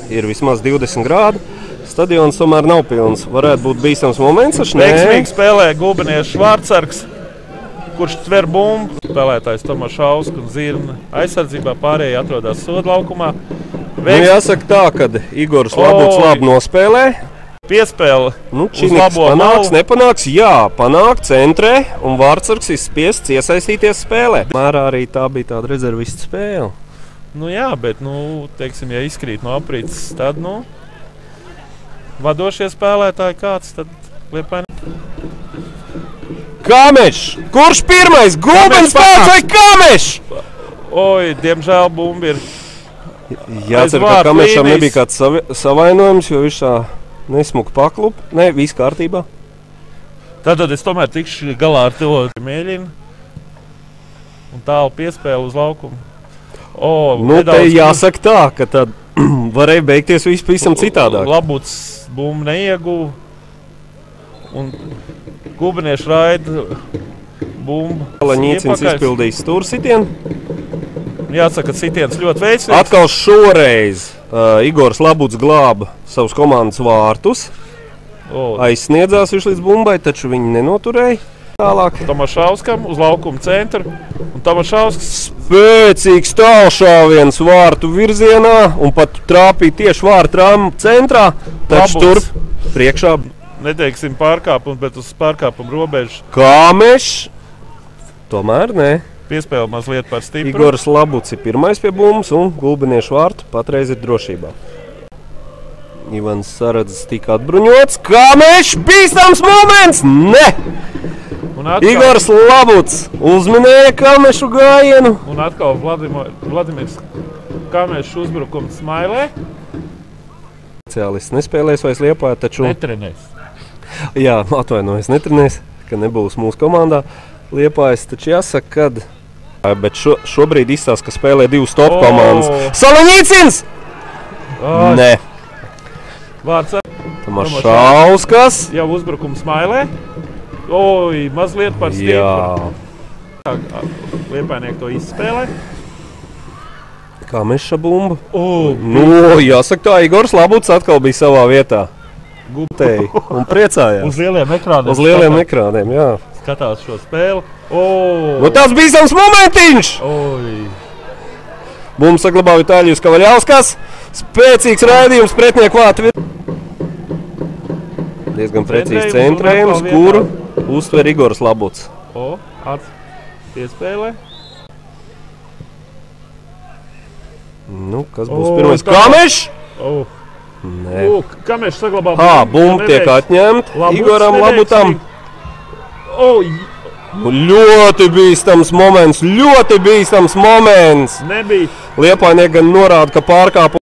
ir vismaz 20 grādi. Stadions tomēr nav pilns. Varētu būt bīstams moments. Veiksmīgi spēlē Gulbeniešu vārdsargs, kurš tver bumbu. Spēlētājs Tomašausks un Zirna aizsardzībā, pārējie atrodas sodlaukumā. Jāsaka tā, ka Igors Labuts labi nospēlē. Piespēle uz labo panāks, nepanāks, jā, panāk centrē, un vārdsargs ir spiests iesaistīties spēlē. Mērā arī tā bija tāda rezervistu spēle. Jā, bet, teiksim, ja izkrīt no aprīces, tad, vadošie spēlētāji kāds, tad Liepāja. Kamešs! Kurš pirmais? Gulbens pēc vai Kamešs? Oi, diemžēl bumba ir. Jācer, ka Kamešam nebija kāds savainojums, jo viņš tā nesmuka paklup. Nē, viss kārtībā. Tad es tomēr tikšu galā ar to mēģinu. Un tālu piespēle uz laukumu. Te jāsaka tā, ka tad varēja beigties visam citādāk. Labuts bumbu neieguva. Un Gulbenieši raida bumbu. Laņīcins izpildīs stūra sitienu. Jāsaka, ka sitiens ļoti veiksmīgs. Atkal šoreiz Igors Labuts glāba savus komandas vārtus. Aizsniedzās viņš līdz bumbai, taču viņi nenoturēja tālāk. Tomašauskam uz laukuma centru. Un Tomašausks spēcīgs tālšāviens vārtu virzienā un pat trāpīja tieši vārtu rāmu centrā. Taču tur priekšā. Neteiksim pārkāpumu, bet uz pārkāpumu robežu. Kamešs? Tomēr nē. Piespēle mazliet par stipru. Igors Labuts ir pirmais pie bumbas un Gulbeniešu vārtu patreiz ir drošībā. Ivans Saradzis tika atbruņots. Kamešs! Bīstams moments! Ne! Igors Labuts uzminēja Kamešu gājienu. Un atkal Vladimirs Kamešs uzbrukums Smailē. Speciālists nespēlēs vairs Liepāja, taču... Netrenēs. Jā, atvainojos, netrenēs, ka nebūs mūsu komandā. Liepājas, taču jāsaka, kad... Bet šobrīd izstāsta, ka spēlē divas top komandas. Salaņīcins! Nē. Vārds Tomašauskas. Jau uzbrukums Smailē. Oi, mazliet par stipru. Jā. Liepājnieki to izspēlē. Kameša bumba. Jāsaka tā, Igors Labuts atkal bija savā vietā. Gultēji un priecājās. Uz lieliem ekrāniem. Uz lieliem ekrāniem, jā. Skatās šo spēli. Tas bīstams momentiņš! Bumbu saglabā Vitāļijus Kavaļauskas. Spēcīgs raidījums pretnieku vārtu. Diezgan precīzi centrējums, kuru uztver Igors Labuts. Piespēlē. Kas būs pirmais? Kamešs? Nē. Kamešs saglabā. Bumba tiek atņemta Igoram Labutam. Ļoti bīstams moments, ļoti bīstams moments. Nebija. Liepājnieki gan norāda, ka pārkāpums